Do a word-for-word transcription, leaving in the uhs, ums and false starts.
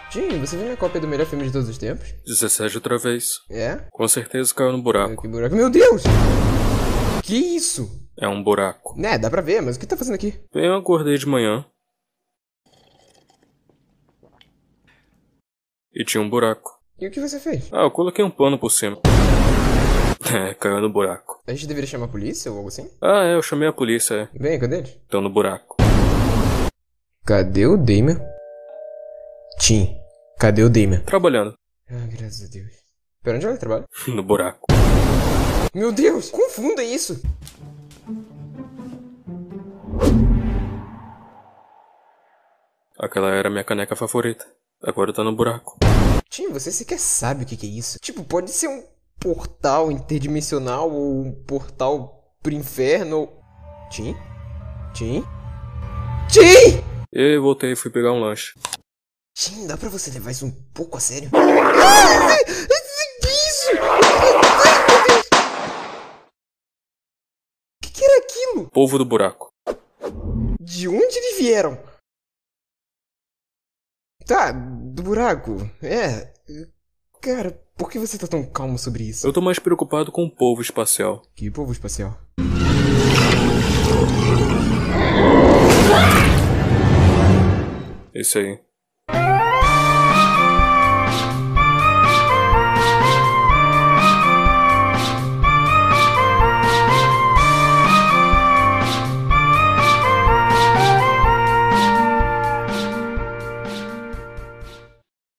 Tim, você viu minha cópia do melhor filme de todos os tempos? dezessete outra vez. É? Com certeza caiu no buraco. Que buraco. Meu Deus! Que isso? É um buraco. Né, dá pra ver, mas o que tá fazendo aqui? Bem, eu acordei de manhã. E tinha um buraco. E o que você fez? Ah, eu coloquei um pano por cima. É, caiu no buraco. A gente deveria chamar a polícia ou algo assim? Ah, é, eu chamei a polícia, é. Vem, cadê eles? Estão no buraco. Cadê o Damien? Tim, cadê o Damien? Trabalhando. Ah, graças a Deus. Pera, onde ela trabalha? No buraco. Meu Deus, confunda isso! Aquela era a minha caneca favorita. Agora tá no buraco. Tim, você sequer sabe o que que é isso? Tipo, pode ser um portal interdimensional ou um portal pro inferno ou... Tim? Tim? Tim! E aí eu voltei e fui pegar um lanche. Tim, dá pra você levar isso um pouco a sério? Ah, isso! O que que era aquilo? Povo do buraco. De onde eles vieram? Tá, do buraco. É. Cara, por que você tá tão calmo sobre isso? Eu tô mais preocupado com o povo espacial. Que povo espacial? Esse aí.